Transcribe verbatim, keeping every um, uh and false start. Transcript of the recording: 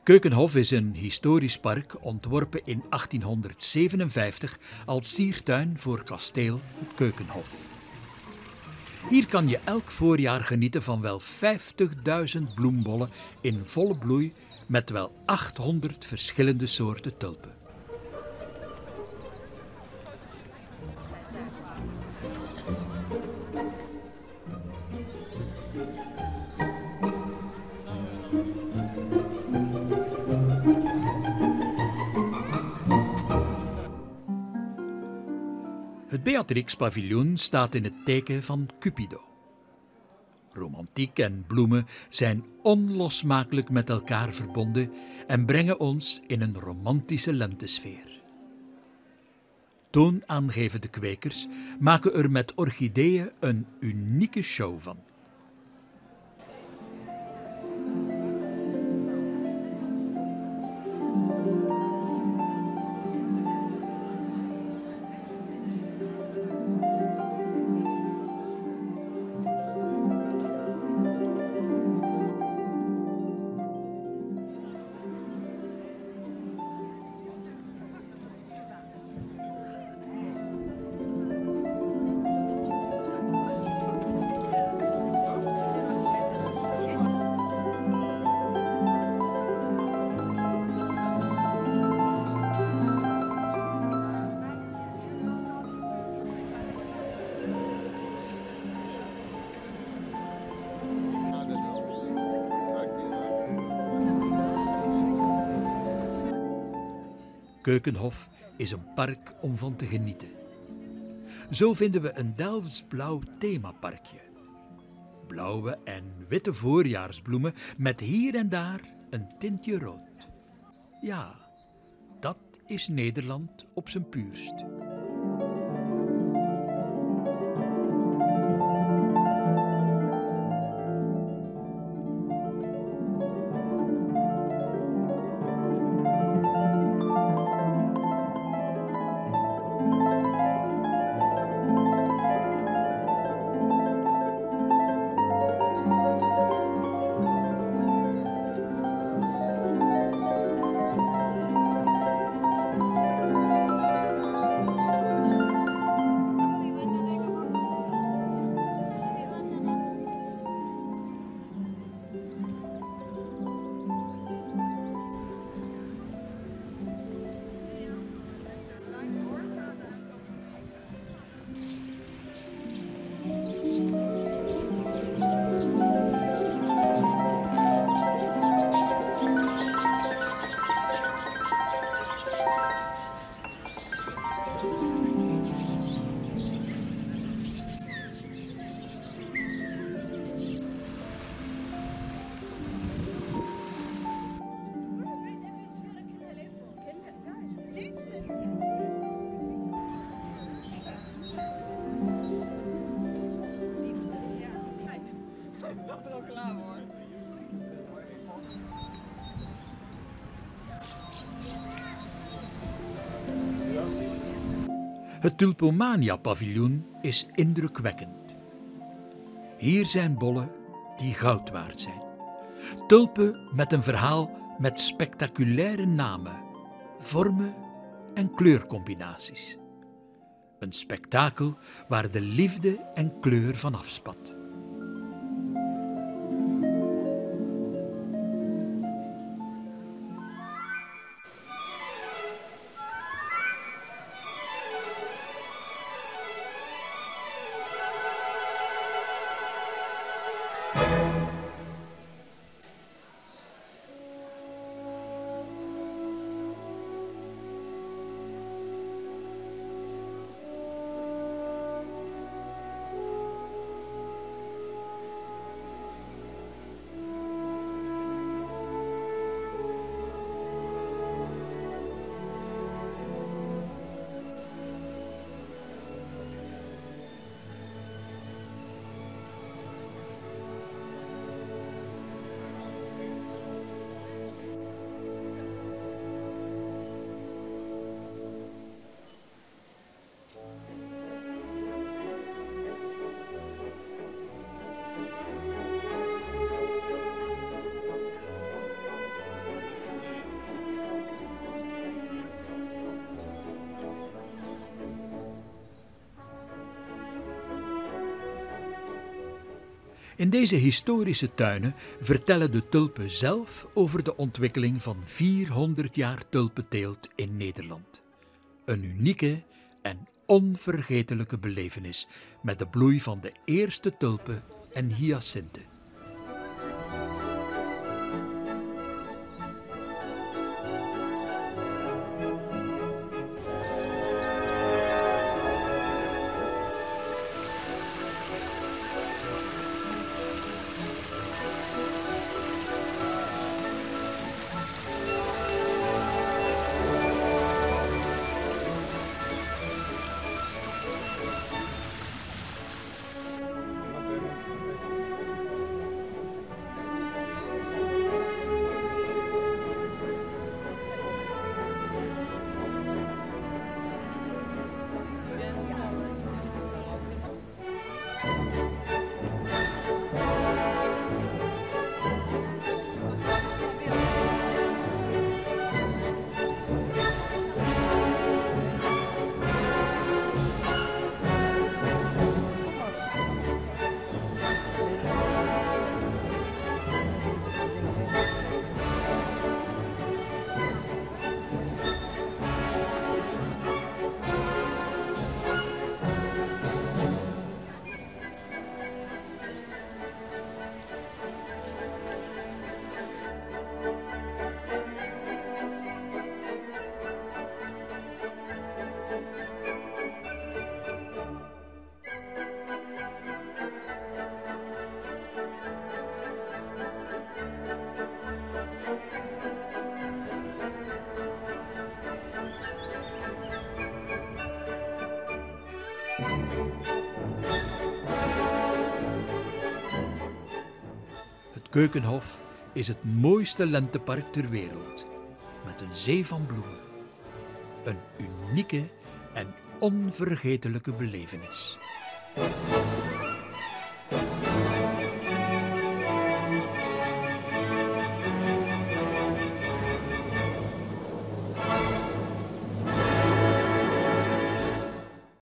Keukenhof is een historisch park ontworpen in achttienhonderdzevenenvijftig als siertuin voor kasteel het Keukenhof. Hier kan je elk voorjaar genieten van wel vijftigduizend bloembollen in volle bloei met wel achthonderd verschillende soorten tulpen. Het Beatrix-paviljoen staat in het teken van Cupido. Romantiek en bloemen zijn onlosmakelijk met elkaar verbonden en brengen ons in een romantische lentesfeer. Toonaangevende kwekers maken er met orchideeën een unieke show van. Keukenhof is een park om van te genieten. Zo vinden we een Delfts-blauw themaparkje. Blauwe en witte voorjaarsbloemen met hier en daar een tintje rood. Ja, dat is Nederland op zijn puurst. Het Tulpomania-paviljoen is indrukwekkend. Hier zijn bollen die goud waard zijn. Tulpen met een verhaal met spectaculaire namen, vormen en kleurcombinaties. Een spektakel waar de liefde en kleur van afspat. In deze historische tuinen vertellen de tulpen zelf over de ontwikkeling van vierhonderd jaar tulpenteelt in Nederland. Een unieke en onvergetelijke belevenis met de bloei van de eerste tulpen en hyacinten. Het Keukenhof is het mooiste lentepark ter wereld, met een zee van bloemen. Een unieke en onvergetelijke belevenis.